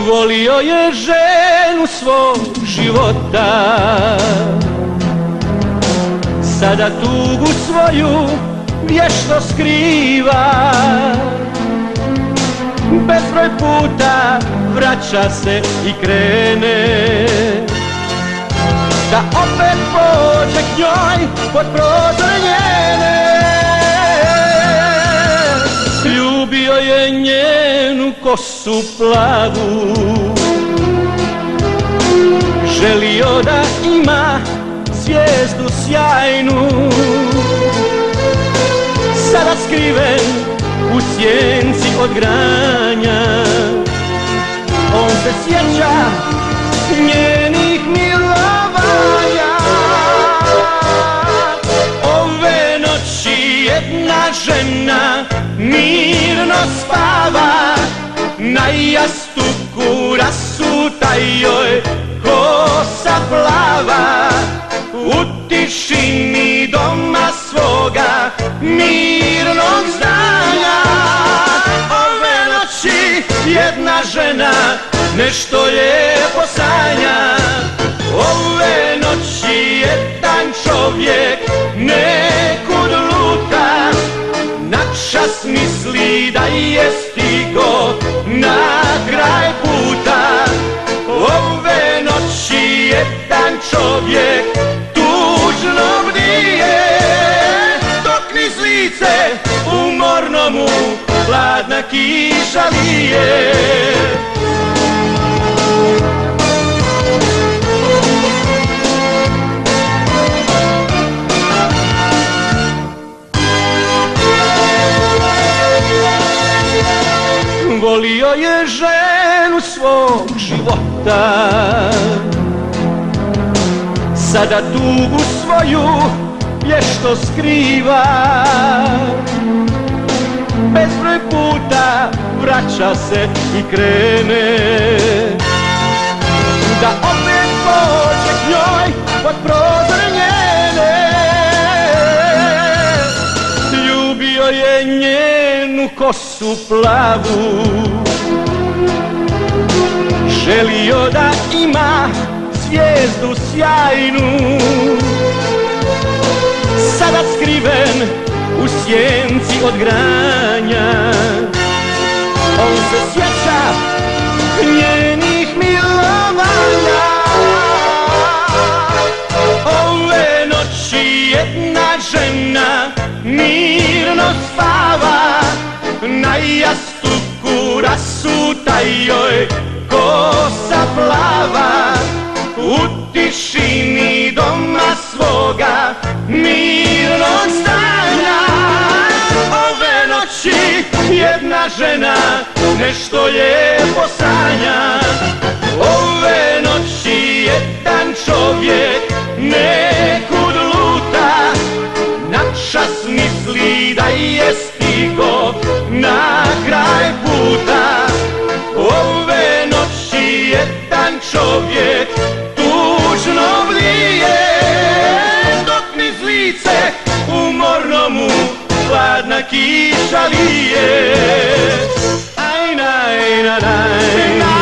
Volio je ženu svog života, sada tugu svoju vješto skriva. Bezbroj puta vraća se i krene, da opet pođe k njoj pod prozor njene. Ljubio je njenu kosu plavu, želio da ima zvijezdu sjajnu. Sada skriven u sjenci od granja, on se sjeća njenih milovanja. Ove noći jedna žena mirno spava, na jastuku rasuta joj kosa plava. U tišini doma svoga mirnog zdanja, ove noći jedna žena nešto lijepo sanja. Ove noći jedan čovjek nekud luta, načas misli da je stigo na kraj puta. Ove noći jedan čovjek tužno bdije, dok niz lice umorno mu hladna kiša lije. Volio je ženu svog života, sada tugu svoju vješto skriva. Bezbroj puta vraća se i krene, da opet pođe k njoj pod prozor njene. Ljubio je njenu kosu plavu, želio da ima zvijezdu sjajnu. Sada skriven u sjenci od granja, on se sjeća njenih milovanja. Ove noći jedna žena mirno spava, na jastuku rasuta joj kosa plava. U tišini doma svoga mirnog stanja, ove noći jedna žena nešto lijepo sanja. Ove noći jedan čovjek nekud luta, načas misli da je stigo na kraj puta. Ove noći jedan čovjek tužno vlije, dok niz lice umorno mu hladna kiša lije. Aj, naj, naj, naj.